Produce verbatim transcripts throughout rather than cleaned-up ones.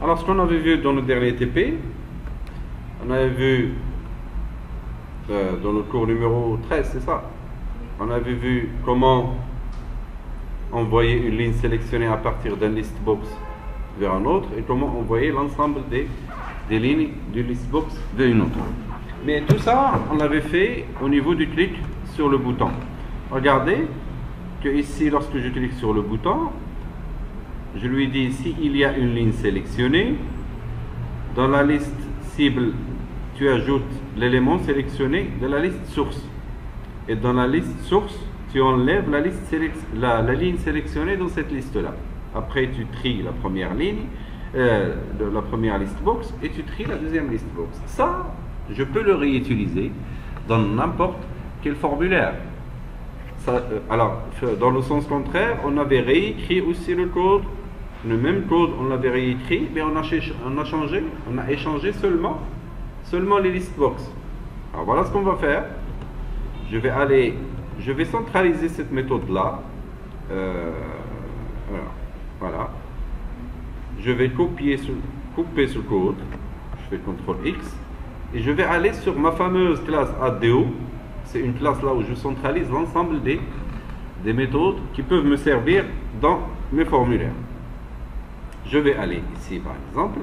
Alors, ce qu'on avait vu dans le dernier T P, on avait vu euh, dans le cours numéro treize, c'est ça? On avait vu comment envoyer une ligne sélectionnée à partir d'un listbox vers un autre et comment envoyer l'ensemble des, des lignes du listbox vers une autre. Mais tout ça, on l'avait fait au niveau du clic sur le bouton. Regardez que ici, lorsque je clique sur le bouton, je lui dis s'il y a une ligne sélectionnée, dans la liste cible, tu ajoutes l'élément sélectionné de la liste source. Et dans la liste source, tu enlèves la, liste sélec la, la ligne sélectionnée dans cette liste-là. Après, tu tries la première ligne, euh, de la première listbox, et tu tries la deuxième listbox. Ça, je peux le réutiliser dans n'importe quel formulaire. Ça, euh, alors, dans le sens contraire, on avait réécrit aussi le code, le même code, on l'avait réécrit, mais on a, on a changé, on a échangé seulement, seulement les listbox. Alors voilà ce qu'on va faire. Je vais aller, je vais centraliser cette méthode-là. Euh, voilà. Voilà. Je vais copier ce, couper ce code. Je fais contrôle X. Et je vais aller sur ma fameuse classe A D O. C'est une classe là où je centralise l'ensemble des, des méthodes qui peuvent me servir dans mes formulaires. Je vais aller ici par exemple.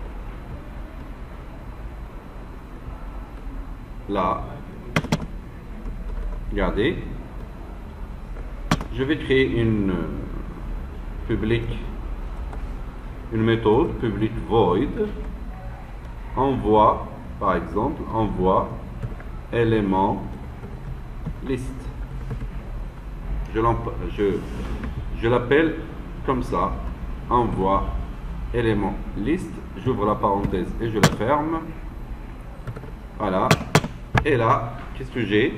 Là. Regardez. Je vais créer une euh, public, une méthode public void envoie, par exemple, envoie élément liste. Je, je, je l'appelle comme ça, envoie élément liste. J'ouvre la parenthèse et je la ferme. Voilà. Et là, qu'est-ce que j'ai?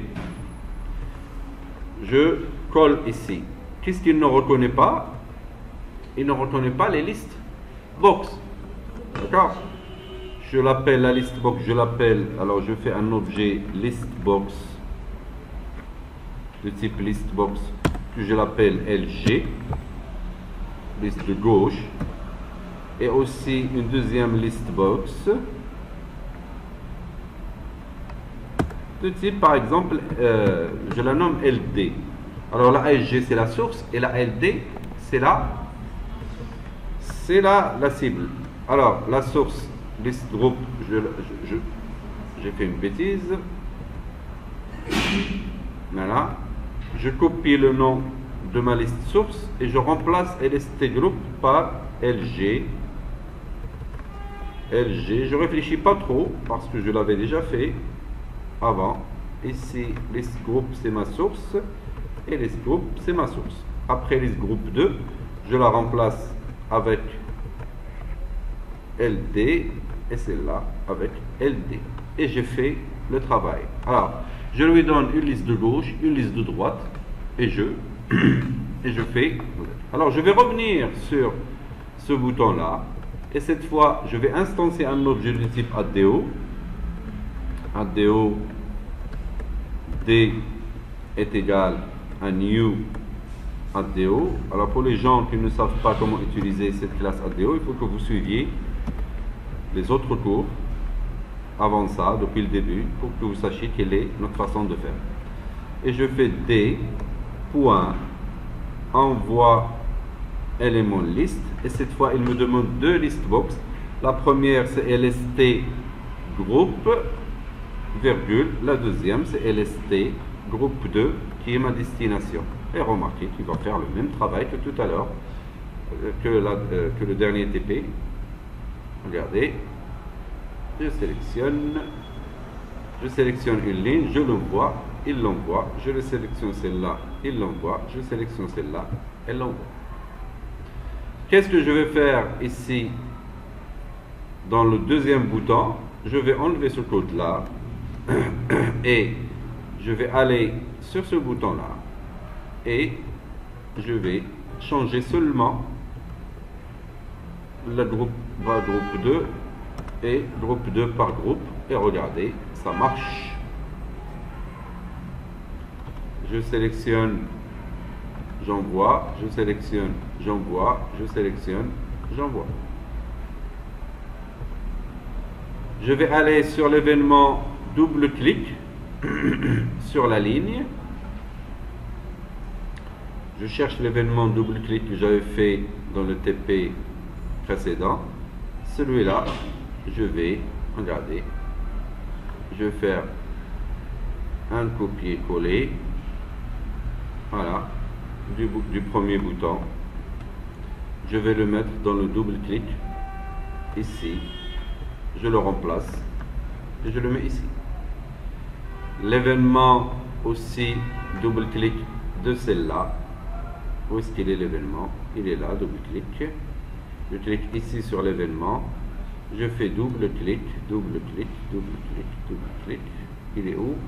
Je colle ici. Qu'est-ce qu'il ne reconnaît pas? Il ne reconnaît pas les listes box. D'accord? Je l'appelle la liste box, je l'appelle, alors je fais un objet list box de type list box que je l'appelle L G, liste de gauche, et aussi une deuxième list box de type par exemple, euh, je la nomme L D. Alors la L G c'est la source et la L D c'est la c'est la, la cible. Alors la source list group, je, je, je, j'ai fait une bêtise. Voilà. Je copie le nom de ma liste source et je remplace L S T group par L G. L G. Je réfléchis pas trop parce que je l'avais déjà fait avant. Ici, list group c'est ma source et list group c'est ma source. Après list group deux, je la remplace avec L D et celle-là avec L D. Et j'ai fait le travail. Alors, je lui donne une liste de gauche, une liste de droite et je et je fais. Alors, je vais revenir sur ce bouton-là et cette fois, je vais instancier un objet de type A D O. A D O D est égal à new A D O. Alors pour les gens qui ne savent pas comment utiliser cette classe A D O, il faut que vous suiviez les autres cours avant ça, depuis le début, pour que vous sachiez quelle est notre façon de faire. Et je fais D point envoie élément liste, et cette fois il me demande deux listbox. La première c'est L S T groupe virgule, la deuxième c'est L S T groupe deux qui est ma destination. Et remarquez qu'il va faire le même travail que tout à l'heure, que, euh, que le dernier T P. Regardez, je sélectionne, je sélectionne une ligne, je l'envoie, il l'envoie, je le sélectionne celle-là, il l'envoie, je sélectionne celle-là, elle l'envoie. Qu'est-ce que je vais faire ici dans le deuxième bouton? Je vais enlever ce code-là et je vais aller sur ce bouton-là et je vais changer seulement le groupe, bah, groupe deux et groupe deux par groupe et regardez, ça marche. Je sélectionne, j'envoie, je sélectionne, j'envoie, je sélectionne, j'envoie. Je vais aller sur l'événement double-clic sur la ligne. Je cherche l'événement double-clic que j'avais fait dans le T P précédent. Celui-là, je vais, regardez, je vais faire un copier-coller, voilà, du, du premier bouton. Je vais le mettre dans le double-clic, ici. Je le remplace et je le mets ici. L'événement aussi, double-clic de celle-là. Où est-ce qu'il est l'événement? Il est là, double-clic. Je clique ici sur l'événement. Je fais double-clic, double-clic, double-clic, double-clic. Il est où?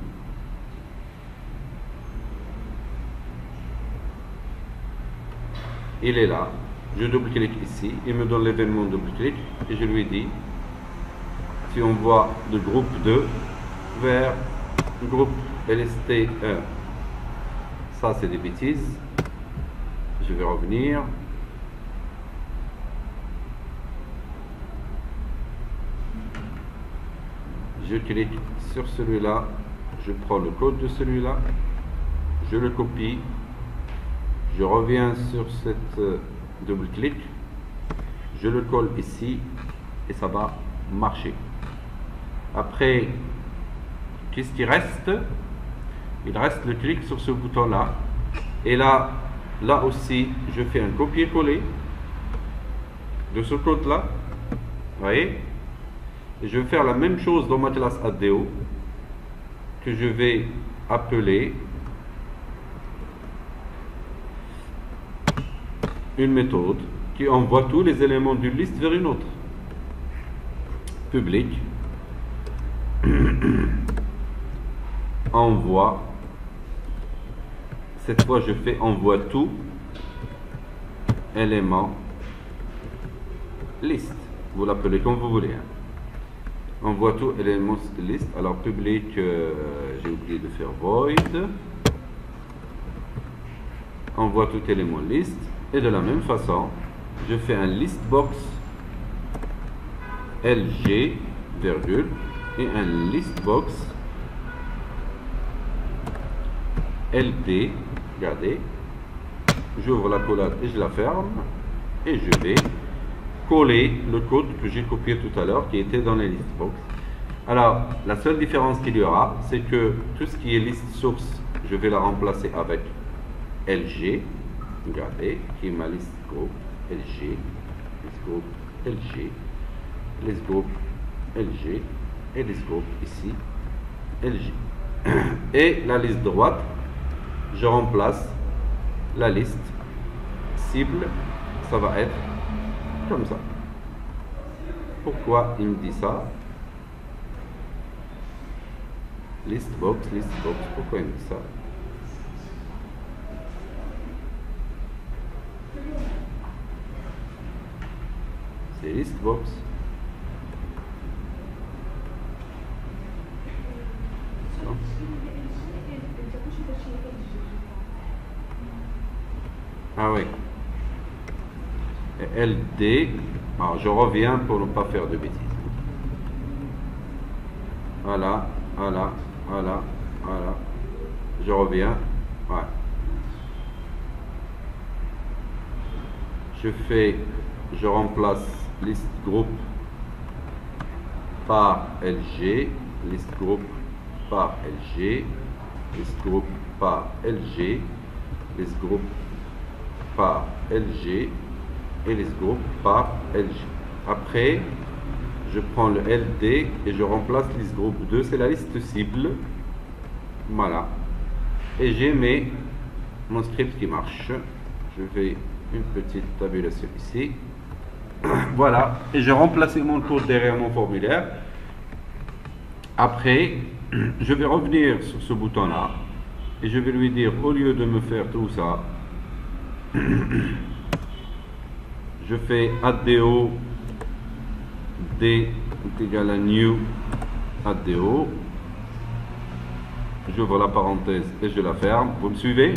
Il est là. Je double-clique ici. Il me donne l'événement double-clic. Et je lui dis, si on voit le groupe deux vers le groupe L S T un. Ça, c'est des bêtises. Je vais revenir. Je clique sur celui-là. Je prends le code de celui-là. Je le copie. Je reviens sur cette euh, double-clic. Je le colle ici. Et ça va marcher. Après, qu'est-ce qui reste? Il reste le clic sur ce bouton-là. Et là, là aussi, je fais un copier-coller de ce code-là. Vous voyez? Et je vais faire la même chose dans ma classe A D O que je vais appeler une méthode qui envoie tous les éléments d'une liste vers une autre. Public envoie. Cette fois, je fais envoie tout élément liste. Vous l'appelez comme vous voulez. Hein. Envoie tout élément liste. Alors, public, euh, j'ai oublié de faire void. Envoie tout élément liste. Et de la même façon, je fais un listbox L G, virgule, et un listbox L D. Regardez, j'ouvre la collade et je la ferme et je vais coller le code que j'ai copié tout à l'heure qui était dans les listbox. Alors, la seule différence qu'il y aura, c'est que tout ce qui est liste source, je vais la remplacer avec L G. Regardez, qui est ma liste groupe L G, list groupe L G, list groupe L G et list groupe ici L G. Et la liste droite, je remplace la liste cible, ça va être comme ça. Pourquoi il me dit ça? Listbox, listbox, pourquoi il me dit ça? C'est listbox. Ah oui. Et L D. Alors je reviens pour ne pas faire de bêtises. Voilà, voilà, voilà, voilà. Je reviens. Voilà. Je fais, je remplace liste groupe par L G, liste groupe par L G, liste groupe par L G, liste groupe par L G et liste groupe par L G. Après, je prends le L D et je remplace liste groupe deux, c'est la liste cible. Voilà. Et j'ai mes, mon script qui marche. Je fais une petite tabulation ici. Voilà. Et j'ai remplacé mon code derrière mon formulaire. Après, je vais revenir sur ce bouton-là et je vais lui dire, au lieu de me faire tout ça, je fais A D O D est égal à new A D O. J'ouvre la parenthèse et je la ferme. Vous me suivez?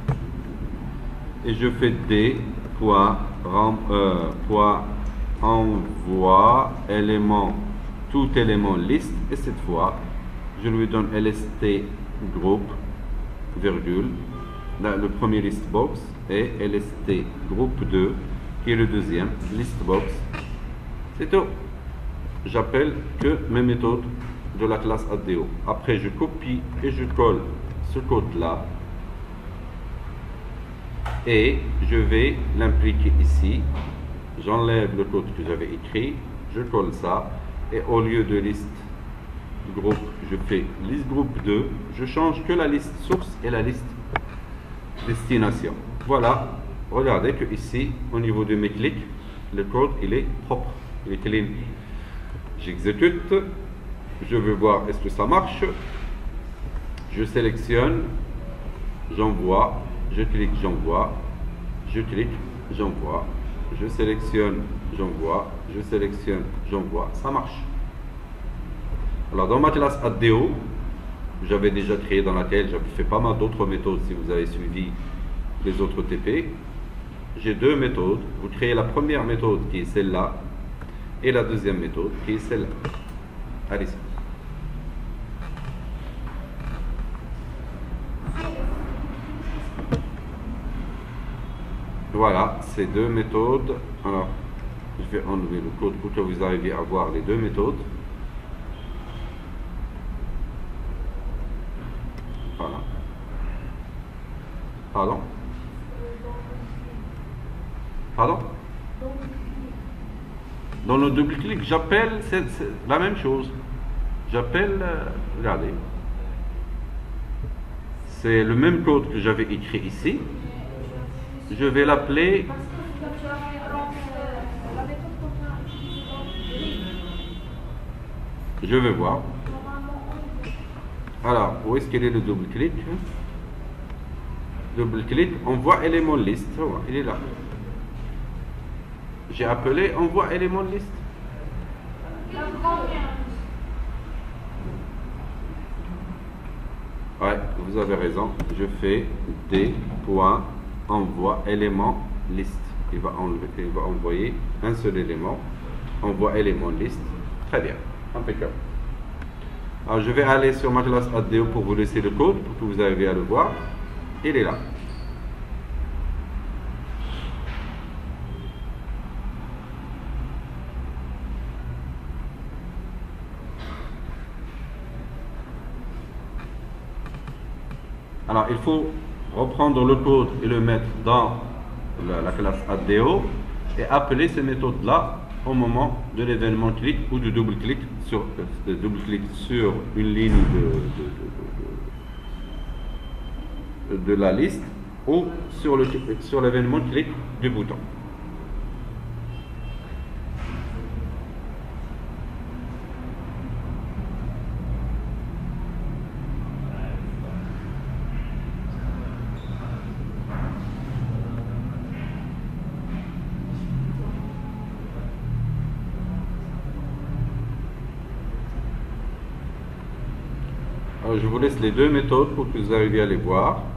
Et je fais D point, euh, point envoi élément tout élément liste, et cette fois, je lui donne lst groupe, virgule, là, le premier list box, et lst groupe deux, qui est le deuxième list box. C'est tout. J'appelle que mes méthodes de la classe Addeo. Après, je copie et je colle ce code-là. Et je vais l'impliquer ici. J'enlève le code que j'avais écrit. Je colle ça. Et au lieu de liste groupe, je fais liste groupe deux. Je change que la liste source et la liste destination. Voilà. Regardez que ici, au niveau de mes clics, le code, il est propre. Il est clean. J'exécute. Je veux voir est-ce que ça marche. Je sélectionne. J'envoie. Je clique, j'envoie. Je clique, j'envoie. Je sélectionne, j'envoie. Je sélectionne, j'envoie. Ça marche. Alors, dans ma classe Addeo, j'avais déjà créé dans laquelle j'avais fait pas mal d'autres méthodes si vous avez suivi les autres T P. J'ai deux méthodes. Vous créez la première méthode qui est celle-là et la deuxième méthode qui est celle-là. Allez-y. Voilà, ces deux méthodes. Alors, je vais enlever le code pour que vous arriviez à voir les deux méthodes. Voilà. Pardon? Pardon? Dans le double-clic, j'appelle, c'est la même chose. J'appelle, euh, regardez. C'est le même code que j'avais écrit ici. Je vais l'appeler. Je vais voir. Alors, où est-ce qu'il est le double-clic? Double-clic, envoie élément liste. Oh, il est là. J'ai appelé envoie élément liste. Ouais, vous avez raison. Je fais des points. Envoie élément liste. Il va, enlever, il va envoyer un seul élément. Envoie élément liste. Très bien. Impeccable. Alors je vais aller sur ma classe Addeo pour vous laisser le code pour que vous arriviez à le voir. Il est là. Alors il faut reprendre le code et le mettre dans la, la classe Addeo et appeler ces méthodes-là au moment de l'événement clic ou de double-clic sur, de double-clic sur une ligne de, de, de, de la liste ou sur le sur l'événement clic du bouton. Alors, je vous laisse les deux méthodes pour que vous arriviez à les voir.